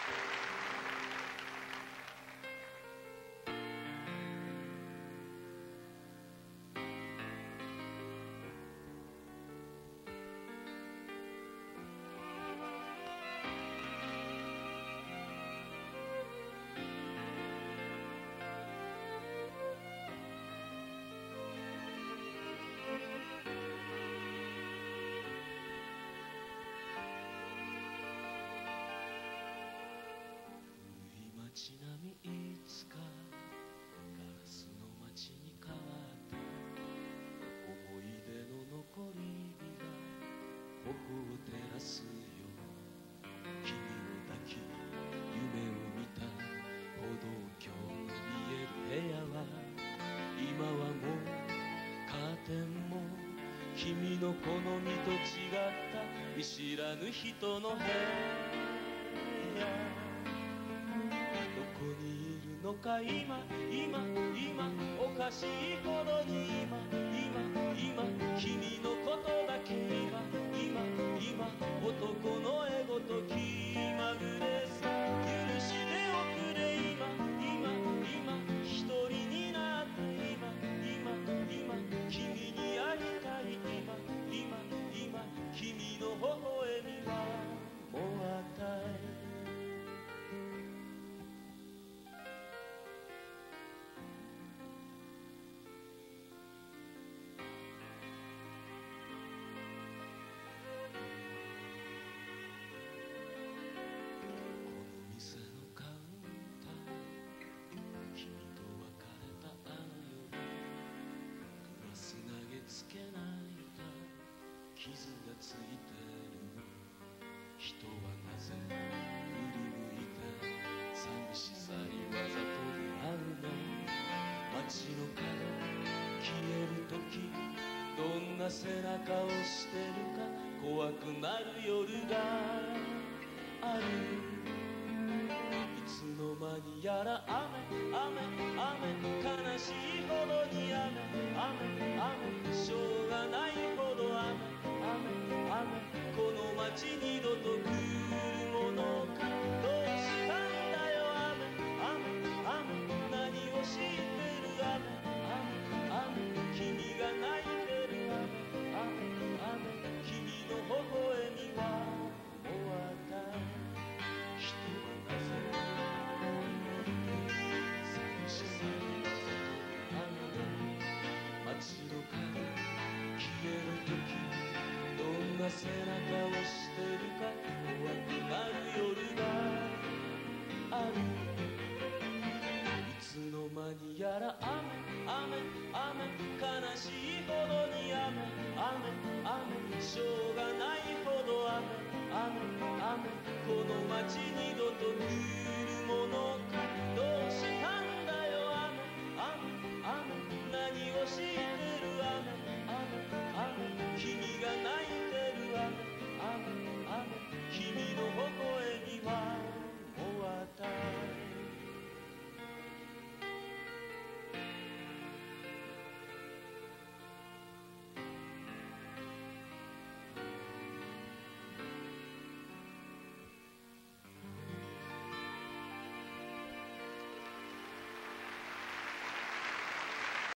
街並みいつかガラスの街に変わって思い出の残り火が頬を照らすよ。君を抱き夢を見た歩道橋の見える部屋は今はもうカーテンも君の好みと違った見知らぬ人の部屋。どこにいるのか今おかしいほどに今君のことだけ今男のエゴと気まぐれさ許しておくれ今一人になって今君に会いたい今君の微笑みはもう与えつけない歌傷がついてる人はなぜ振り向いて寂しさにわざと出会うの。街の角消える時どんな背中をしてるか怖くなる夜がある。いつの間にやら雨悲しいほどに雨しょうがないほど雨この街二度と来るものかどうしたんだよ雨何を知ってる雨君が泣いてる雨君の微笑みはもう与え人はなぜ寂しさに街の角消える時どんな背中を